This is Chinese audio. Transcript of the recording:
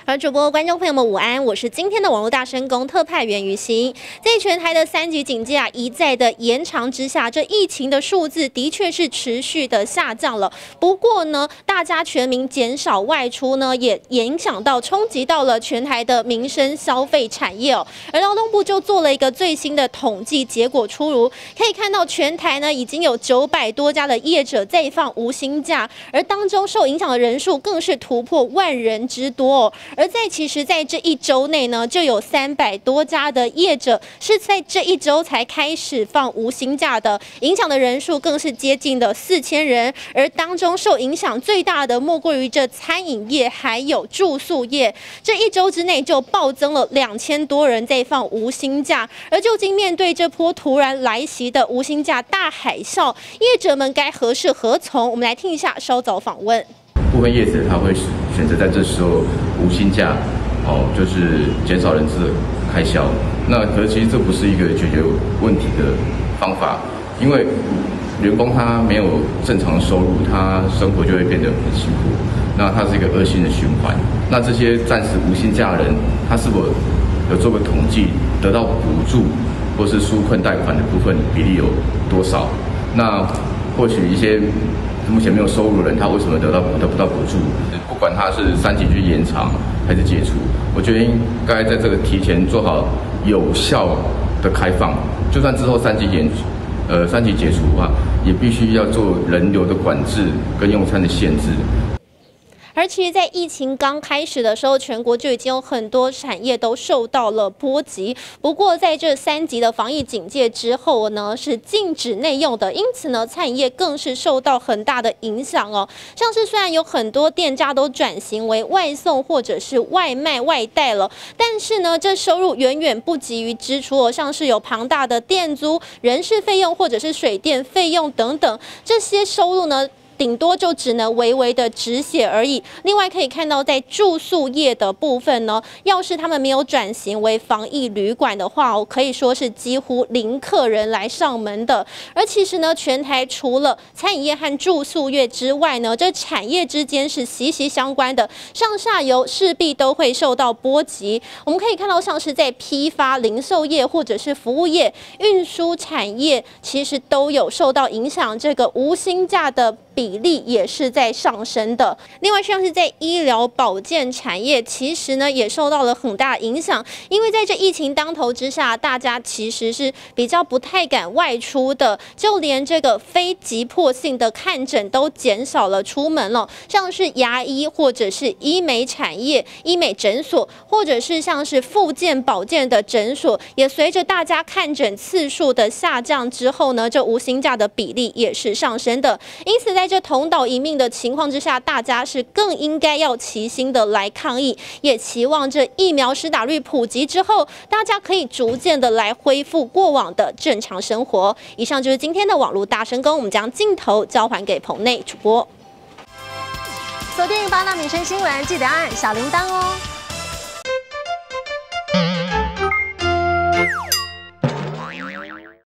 好，主播观众朋友们午安，我是今天的网络大声公特派员于欣。在全台的3级警戒一再的延长之下，这疫情的数字的确是持续的下降了。不过呢，大家全民减少外出呢，也影响到冲击到了全台的民生消费产业哦。而劳动部就做了一个最新的统计结果出炉，可以看到全台呢已经有900多家的业者在放无薪假，而当中受影响的人数更是突破10000人之多哦。而其实在这一周内呢，就有300多家的业者是在这一周才开始放无薪假的，影响的人数更是接近了4000人。而当中受影响最大的莫过于这餐饮业还有住宿业，这一周之内就暴增了2000多人在放无薪假。而究竟面对这波突然来袭的无薪假大海啸，业者们该何事何从？我们来听一下稍早访问。 部分业者他会选择在这时候无薪假，就是减少人资的开销。那可是其实这不是一个解决问题的方法，因为员工他没有正常收入，他生活就会变得很辛苦。那它是一个恶性的循环。那这些暂时无薪假的人，他是否有做过统计，得到补助或是纾困贷款的部分比例有多少？那或许一些目前没有收入的人，他为什么得不到补助？不管他是3级去延长还是解除，我觉得应该在这个提前做好有效的开放。就算之后3级解除的话，也必须要做人流的管制跟用餐的限制。 而其实，在疫情刚开始的时候，全国就已经有很多产业都受到了波及。不过，在这3级的防疫警戒之后呢，是禁止内用的，因此呢，餐饮业更是受到很大的影响哦。像是虽然有很多店家都转型为外送或者是外卖外带了，但是呢，这收入远远不及于支出哦。像是有庞大的店租、人事费用或者是水电费用等等，这些收入呢，顶多就只能微微的止血而已。另外可以看到，在住宿业的部分呢，要是他们没有转型为防疫旅馆的话，可以说是几乎零客人来上门的。而其实呢，全台除了餐饮业和住宿业之外呢，这产业之间是息息相关的，上下游势必都会受到波及。我们可以看到，像是在批发、零售业或者是服务业、运输产业，其实都有受到影响。这个无薪假的比例也是在上升的。另外，像是在医疗保健产业，其实呢也受到了很大影响，因为在这疫情当头之下，大家其实是比较不太敢外出的，就连这个非急迫性的看诊都减少了出门了。像是牙医或者是医美产业、医美诊所，或者是像是复健保健的诊所，也随着大家看诊次数的下降之后呢，这无薪假的比例也是上升的。因此在这同岛一命的情况之下，大家是更应该要齐心的来抗疫，也期望这疫苗施打率普及之后，大家可以逐渐的来恢复过往的正常生活。以上就是今天的网络大声公，我们将镜头交还给棚内主播。 锁定8大民生新闻，记得按小铃铛哦。